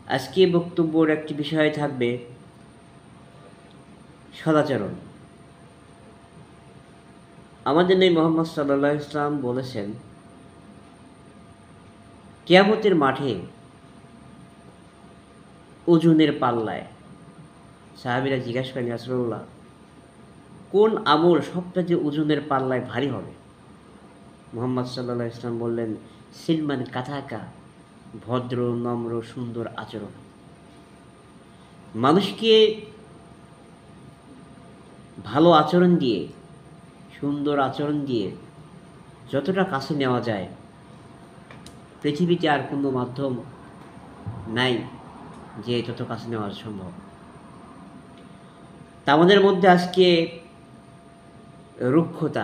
আজকে বক্তব্যের একটি বিষয় থাকবে সদাচরণ। আমাদের নবী মুহাম্মদ সাল্লাল্লাহু আলাইহি ওয়াসাল্লাম বলেছেন, কিয়ামতের মাঠে ওজনের পাল্লায় সাহাবীরা জিজ্ঞাসা করেন, ইয়া রাসূলুল্লাহ, কোন আমল সবচেয়ে ওজনের পাল্লায় ভারী হবে? মুহাম্মদ সাল্লাল্লাহু আলাইহি ওয়াসাল্লাম বললেন, সিলমান কাথাকা, ভদ্র নম্র সুন্দর আচরণ। মানুষকে ভালো আচরণ দিয়ে, সুন্দর আচরণ দিয়ে যতটা কাছে নেওয়া যায়, পৃথিবীতে আর কোনো মাধ্যম নাই যে তত কাছে নেওয়া সম্ভব। তা আমাদের মধ্যে আজকে রুক্ষতা,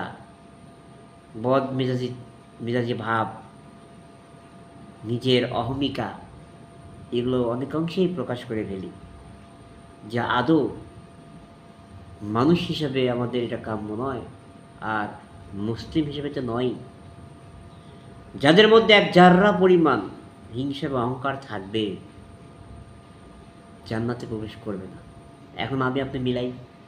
মেজাজি ভাব, নিজের অহমিকা, এগুলো অনেকাংশেই প্রকাশ করে ফেলি, যা আদৌ মানুষ হিসাবে আমাদের এটা কাম্য নয়, আর মুসলিম হিসেবে তো নয়। যাদের মধ্যে এক জাররা পরিমাণ হিংসা বা অহংকার থাকবে, জান্নাতে প্রবেশ করবে না। এখন আপনি মিলাই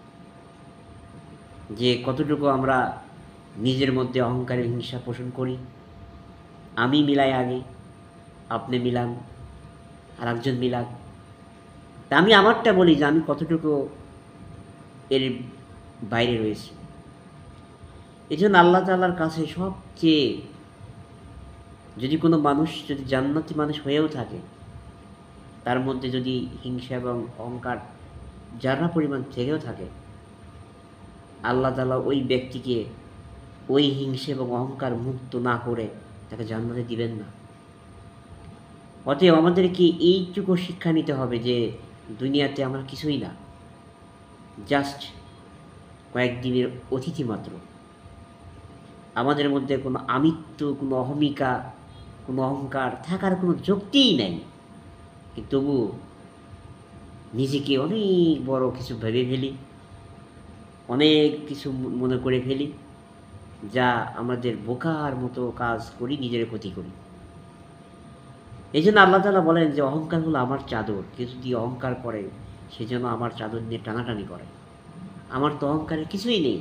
যে কতটুকু আমরা নিজের মধ্যে অহংকারে হিংসা পোষণ করি। আমি মিলাই আগে, আপনি মিলান, আর একজন মিলাক। তা আমি আমারটা বলি যে আমি কতটুকু এর বাইরে রয়েছি। এই জন্য আল্লাহ তাআলার কাছে সবচেয়ে, যদি কোনো মানুষ যদি জান্নাতি মানুষ হয়েও থাকে, তার মধ্যে যদি হিংসা এবং অহংকার যারা পরিমাণ থেকেও থাকে, আল্লাহ তাআলা ওই ব্যক্তিকে ওই হিংসা এবং অহংকার মুক্ত না করে তাকে জান্নাতে দিবেন না। অতএব আমাদেরকে এইটুকু শিক্ষা নিতে হবে যে দুনিয়াতে আমরা কিছুই না, জাস্ট কয়েকদিনের অতিথি মাত্র। আমাদের মধ্যে কোনো আমিত্ব, কোনো অহমিকা, কোনো অহংকার থাকার কোনো যুক্তিই নাই। কিন্তু তবু নিজেকে অনেক বড় কিছু ভেবে ফেলি, অনেক কিছু মনে করে ফেলি, যা আমাদের বোকার মতো কাজ করি, নিজের ক্ষতি করি। এই জন্য আল্লাহ তাআলা বলেন যে অহংকার হলো আমার চাদর, কেউ যদি অহংকার করে সে যেন আমার চাদর নিয়ে টানাটানি করে। আমার তো অহংকারের কিছুই নেই।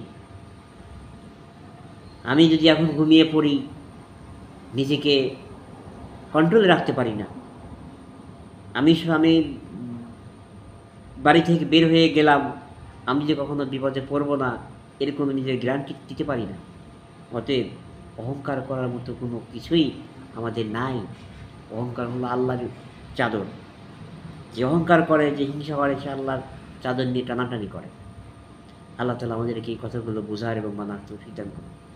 আমি যদি এখন ঘুমিয়ে পড়ি, নিজেকে কন্ট্রোলে রাখতে পারি না, আমি বাড়ি থেকে বের হয়ে গেলাম, আমি যে কখনো বিপদে পড়ব না এর কোনো নিজের গ্যারান্টি দিতে পারি না। অতএব অহংকার করার মতো কোনো কিছুই আমাদের নাই। অহংকার হলো আল্লাহর চাদর। যে অহংকার করে, যে হিংসা করে, সে আল্লাহর চাদর নিয়ে টানাটানি করে। আল্লাহ তাআলা আমাদেরকে এই কথাগুলো বোঝার এবং মানার তৌফিক দান করুন।